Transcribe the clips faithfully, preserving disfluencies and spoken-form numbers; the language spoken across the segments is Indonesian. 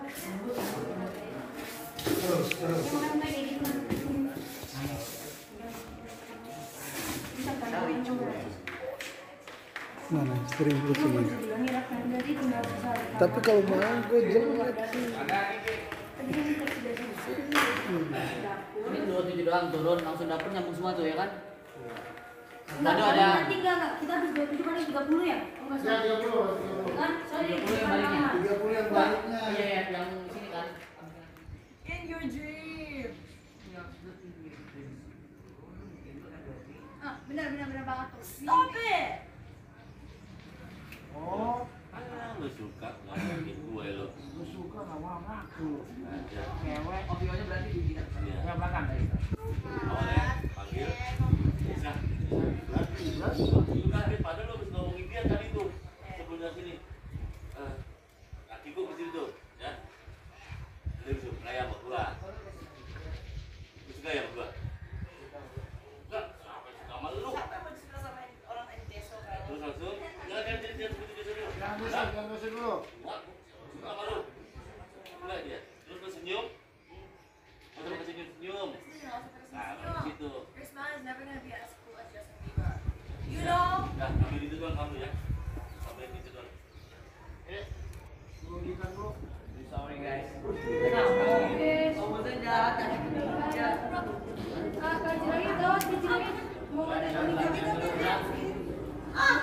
Terus, terus. Mana sering terus ini. Tapi kalau mau gue jelek sih. Ini dua tujuh doang turun langsung dapur nyambung semua tuh ya kan? Enggak, ada nanti enggak enggak. Kita habis dua puluh tujuh paling tiga puluh ya? Oh, enggak salah. tiga puluh. Kan? Sorry. tiga puluh yang baliknya. tiga puluh yang baliknya. Iya, iya, yang sini kan. In your dream. Ah, benar benar benar banget tuh. Stop it. Oh, Ah, lu suka ngomongin gue lu. lu suka sama aku. Aja. Cewek, audionya berarti di sini. Iya. Yang belakang tadi. Awalnya panggil. Bisa. Berarti, berarti. Lu kaget padahal lu habis ngomongin dia tadi tuh. Sebelum dari sini. Eh, kaki gua kecil tuh, ya. Lu bisa percaya sama gua. Lu suka ya sama gua? Enggak, apa suka sama lu? Siapa yang mau suka sama orang yang deso kayak Terus langsung, jangan jangan jadi jangan seperti itu dulu. Jangan dosa, jangan dosa dulu. Enggak, suka sama lu. Enggak dia. Terus lu senyum. Terus lu senyum senyum. Nah, kayak gitu. Your smile is never gonna be as cool as Justin Bieber. You know? Nah, ambil itu doang kamu ya. Ambil itu doang. Eh, lu ikan dulu. Sorry guys. Oke. Ah, kasih lagi tuh, kasih lagi. Mau ada Ah.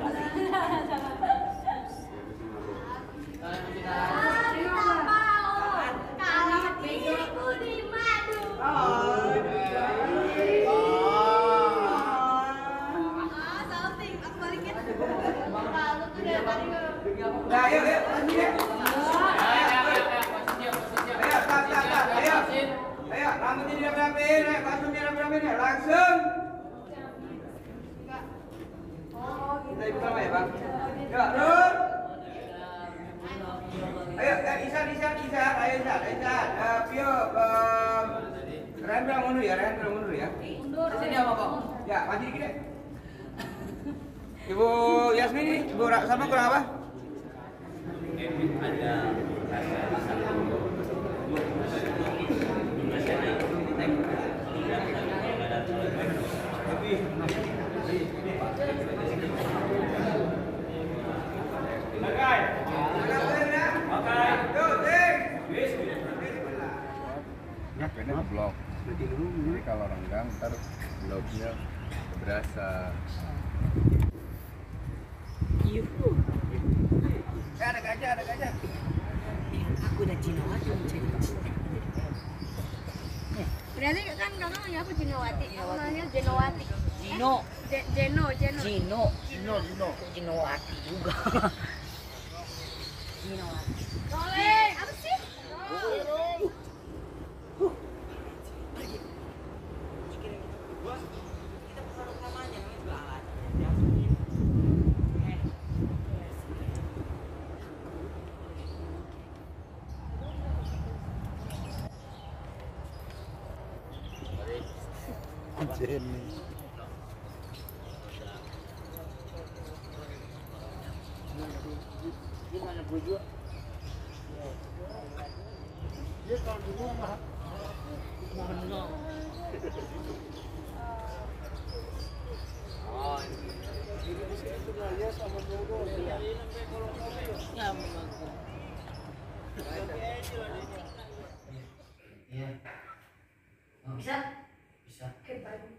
Nah, ayo, ayo, lanjut ya. Ayo, tak, tak, tak, ayo. Ayo, rambutnya dirapi-rapiin, ayo, langsung dirapi-rapiin ya, langsung. Kita ibu sama ya, Bang. Yuk, Nur. Ayo, eh, Isan, Isan, Isan, ayo Isan, Isan. Eh, Pio, um, Rendra mundur ya, Rendra mundur ya. Sini apa kok? Ya, maju dikit deh. Ibu Yasmin ini, Ibu sama kurang apa? Ada rasa Ini blok. Jadi kalau renggang ntar bloknya berasa. Yuhu. Eh, ada gajah, ada gajah. Aku udah Jinawati mencari. Berarti kan kamu namanya aku Jinowati, aku namanya Jenowati. Jino. Je- Jeno, Jeno. Jino. Dino, Dino. Jinawati juga. Jinawati. Oleh, apa sih? Jenny. Gimana bujuk? Dia kalau dulu mah Menang. Oh, jadi di situ ya sama Dodo. Ya, memang. iya. Bisa? Bisa. Oke, baik.